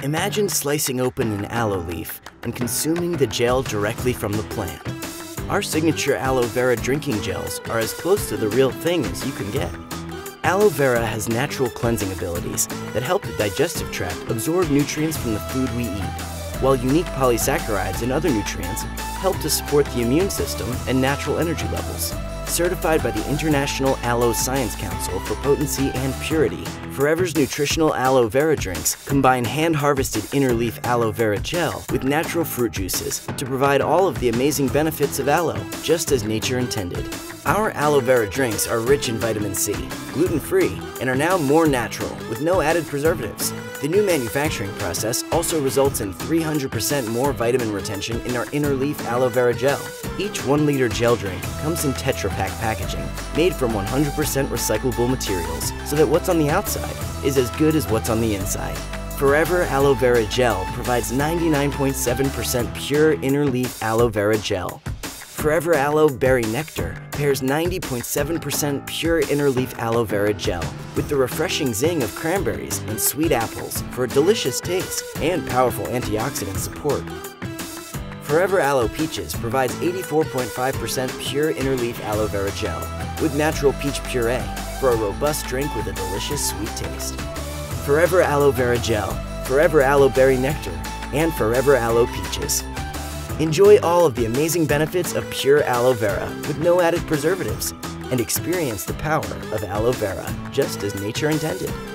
Imagine slicing open an aloe leaf and consuming the gel directly from the plant. Our signature aloe vera drinking gels are as close to the real thing as you can get. Aloe vera has natural cleansing abilities that help the digestive tract absorb nutrients from the food we eat, while unique polysaccharides and other nutrients help to support the immune system and natural energy levels. Certified by the International Aloe Science Council for potency and purity, Forever's nutritional aloe vera drinks combine hand-harvested inner leaf aloe vera gel with natural fruit juices to provide all of the amazing benefits of aloe, just as nature intended. Our aloe vera drinks are rich in vitamin C, gluten-free, and are now more natural with no added preservatives. The new manufacturing process also results in 300% more vitamin retention in our inner leaf aloe vera gel. Each 1 liter gel drink comes in Tetra Pak packaging, made from 100% recyclable materials, so that what's on the outside is as good as what's on the inside. Forever Aloe Vera Gel provides 99.7% pure inner leaf aloe vera gel. Forever Aloe Berry Nectar pairs 90.7% pure inner leaf aloe vera gel with the refreshing zing of cranberries and sweet apples for a delicious taste and powerful antioxidant support. Forever Aloe Peaches provides 84.5% pure inner leaf aloe vera gel with natural peach puree for a robust drink with a delicious sweet taste. Forever Aloe Vera Gel, Forever Aloe Berry Nectar, and Forever Aloe Peaches. Enjoy all of the amazing benefits of pure aloe vera with no added preservatives, and experience the power of aloe vera, just as nature intended.